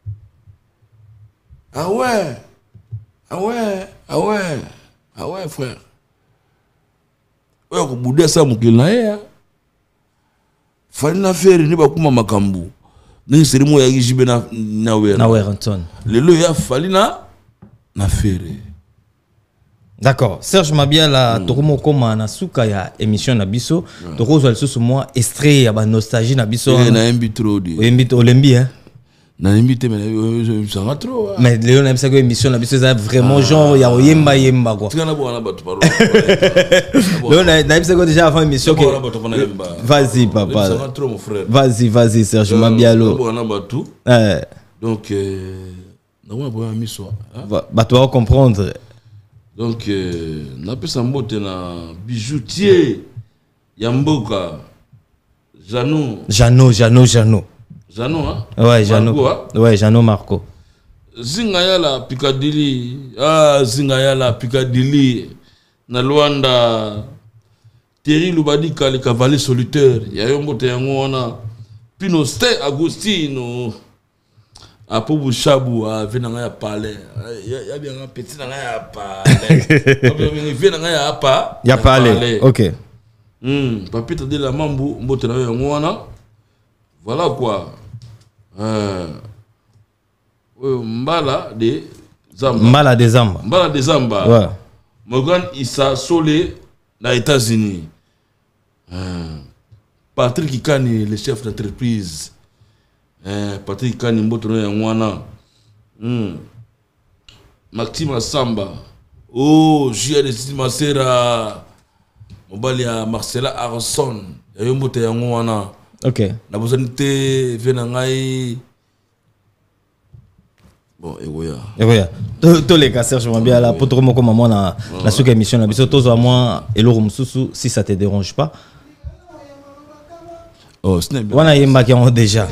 Ah ouais. Ah ouais, ah ouais. Ah ouais frère. Ouais ko bouder ça mukil na ya. Fallu na faire ni ba kuma makambu. Ni serimo ya gijibe na na wera. Na wera Anton. Lelo ya fallu na na faire. D'accord. Serge Mabiala, mm. Tokomo koma na suka ya émission na biso. Mm. Toko zo lisusu moi extrait ya ba nostalgie na biso. Eh na imbi trop di. Imbi olembi hein. Na imbi te mais je ça va trop. Mais Léon aime ça que émission na biso ça vraiment ah. Genre ya yemba yemba quoi. Tu kana bo na batu parole. Léon na aime ça que déjà avant émission que vas-y papa. Ça va trop mon frère. Vas-y vas-y Serge Mabiala. Bo na batu. Eh. Donc euh na bo na émission. Ba tu vas comprendre. Donc, euh, na pesa mbote na bijoutier Yamboka Jano. Jano, Jano, Jano. Jano, hein? Ouais, Jano. Marco, hein? Ouais, Jano Marco. Zingayala Piccadilly. Ah, Zingayala Piccadilly. Na Luanda. Thierry Lubadika, le cavalier solitaire. Yayo mbote yango wana. Pino Ste Agostino. Apo Bouchabou a vu dans un palais. Il y a bien un petit dans un palais. Il vient dans un palais. Il y a palais. Ok. Hum. Papi t'a dit la mambo, mbote na yongwana. Voilà quoi. Euh. Mbala de Zamba. Mbala de Zamba. Mbala de Zamba. Ouais. Morgan Issa Solé aux États-Unis. Euh. Patrick Ikani, le chef d'entreprise. Eh, Patrick Kani Mbotono ya Mwana. Hmm. Maxime Samba. Oh, J de Simasera. Mobali ya Marcela Arson. Ya Yombote ya Mwana. Ok. Na bozanite venangai. Bon, egoya. Egoya. Tous les cas, Serge Mabiala, pour trop comme moi na la suka émission na biso tous à moi et l'orum sousou si ça te dérange pas. Oh, ce n'est bien. Wana yemba qui ont déjà.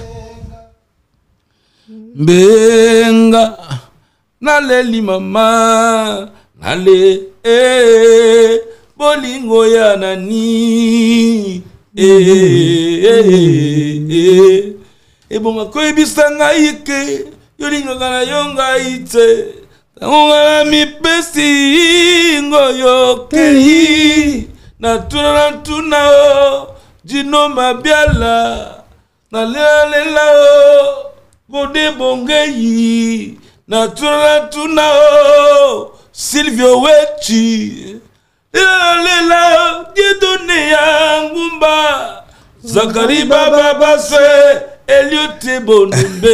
Benga naleli mama nale eh bolingo ya nani eh eh eh bonga koyebisa ngai ke yolinga kana yonga ite tangonga mi pesi ngoyo kei na tuna tuna o Jino Mabiala nalela o Gode Bongei, Natura Tunao, Silvio Wechi, Lela, Dieudonné Angumba, Zakari Baba Basse, Eliote Bonumbe.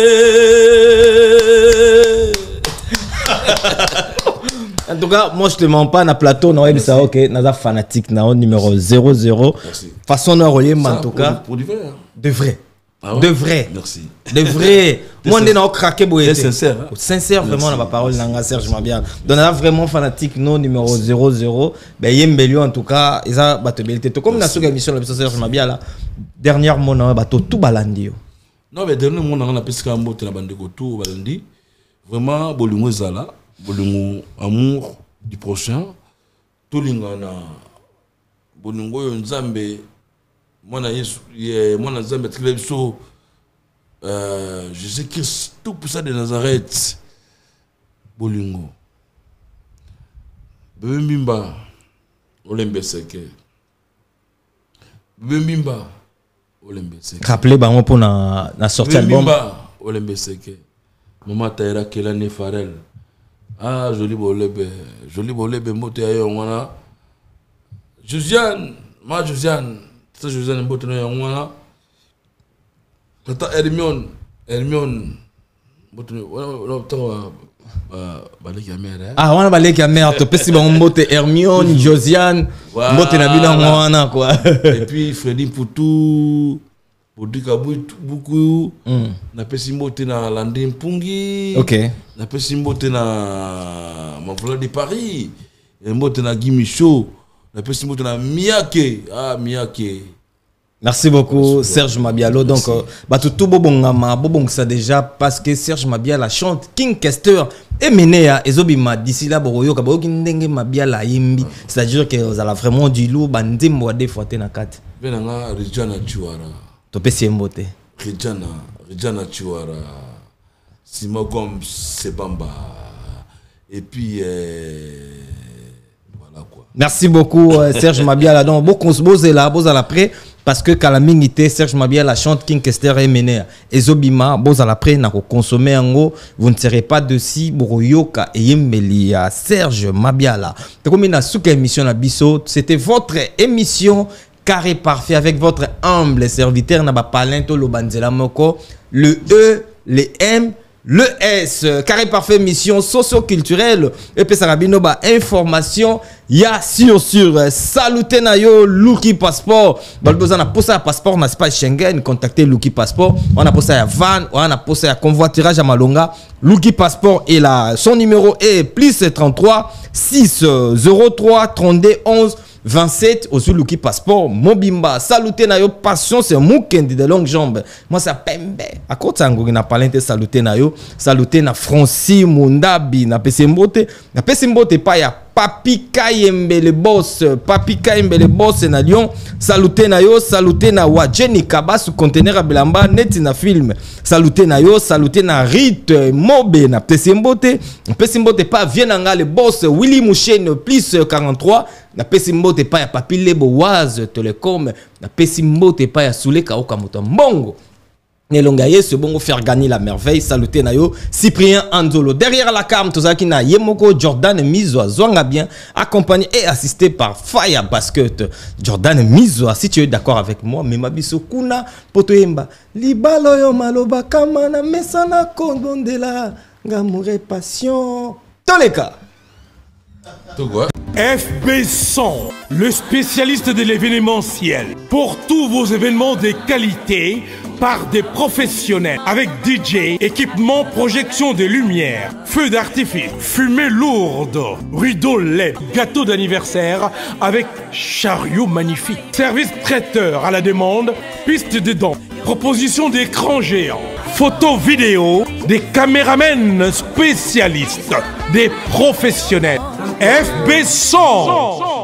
En tout cas, moi je te mens pas, na plateau, na web ça, ok, na fanatique, na numéro zéro zéro. Façon na relier, en tout cas. Pour du vrai. De vrai. Ah ouais? De vrai. Merci. De vrai. Moi, on est dans le craqué. C'est sincère. Hein? Sincère, vraiment, dans ma parole, Nanga Serge Mabiala. Donc, on a vraiment fanatique, non, numéro zéro zéro. Ben, Yembelio, en tout cas, ils ont battu belité. Comme la seconde émission, le Serge Mabiala, dernière mot, on a battu tout balandi. Non, mais dernier mot, on a pesqué un mot, on a bandé tout balandi. Vraiment, Bolungo Zala, Bolungo amour du prochain. Tout l'ingana. Bolungo Nzambe. Moi, je Zambé Tréleso, Jésus-Christ, tout pour ça de Nazareth, Bolingo. Bébé Mbimba, Olembe Seke. Bébé Mbimba, Olembe Seke. Rappelez, bah, pour la sortie album. Bébé Mbimba, Olembe Seke. Maman Taïra Kelane Farel. Ah, joli bolebe, joli bolebe, moté ayo, wana. Josiane, ma Josiane. Ça je vous ai dit que tata Hermione, Hermione, ah on a balé qui a mère, tu peux si bon mot Hermione, Josiane, mot na bila mwana quoi. Et puis Freddy Poutou, Poutou Kabou beaucoup, na pesi mot na Landin Pungi, ok, na pesi mot na Mavrola de Paris, et mot na Guy Michaud. La personne qui est Miyake. Ah, Miyake. Merci beaucoup, Serge Mabiala. Donc, euh, bah, tout tout bon bon ça déjà parce que Serge Mabiala chante King Kester et Menea et Zobima d'ici là boroyo kaboko kindenge Mabiala yimbi. C'est-à-dire que vous allez vraiment du loup bandimbo des fois na quatre. Venanga Rijana Chuara. topesi mbote. Rijana, Rijana Chiwara, Simogom Sebamba, et puis euh, voilà quoi. Merci beaucoup euh, Serge Mabiala. Donc beaucoup se là, vous allez après parce que calamité Serge Mabiala chante King Kester et Mener. Ezobima, vous allez après n'a consommer en gros, vous ne serez pas de si Boroyoka et Yemelia Serge Mabiala. Comme une souka émission la biso, c'était votre émission Carré Parfait avec votre humble serviteur Naba Palento Lobanzela Moko, le E, le M, le S. Carré Parfait mission socio-culturelle. Et puis Sarabino ba information. Ya sur sur saluté na yo Lucky Passport. Balbozana posa ya passeport na espace Schengen, contactez Lucky Passport. On a posé à van, on a posé à convoiturage à Malonga. Lucky Passport est là. Son numéro est plus trente-trois six zéro trois trente-deux onze vingt-sept au Lucky Passport Mobimba. Saluté na yo passion c'est Mukendi de longues jambes. Moi ça pembe. À côté sango na palente saluté na yo. Saluté na Francis Mundabi na Pesembote. Na Pesembote pa ya Papi Kayembe le boss, Papi Kayembe le boss na Lyon. Saluté na yo, saluté na Wajeni Kabas conteneur à Belamba net na film. Saluté na yo, saluté na Rite Mobe na Pesembote. Pesembote pa Vienanga le boss Willy Mouchen plus quarante-trois. Na Pesembote pa ya Papi Lebo Waz Telecom. Na Pesembote pa ya Soule Kaoka Mbongo. Nelongaye ce bon faire gagner la merveille. Saluté Nayo Cyprien Anzolo. Derrière la cam, Tozaki na Yemoko Jordan Mizoa Zwanga bien accompagné et assisté par Fire Basket. Jordan Mizoa, si tu es d'accord avec moi, mais mabiso kuna potoyemba libalo yo maloba kamana mesana kondondela ngamoure passion. Dans les cas. F B cent, le spécialiste de l'événementiel. Pour tous vos événements de qualité, par des professionnels, avec D J, équipement, projection de lumière, feux d'artifice, fumée lourde, rideau L E D, gâteau d'anniversaire avec chariot magnifique, service traiteur à la demande, piste de danse, proposition d'écran géant, photo vidéo, des caméramens spécialistes, des professionnels. F B cent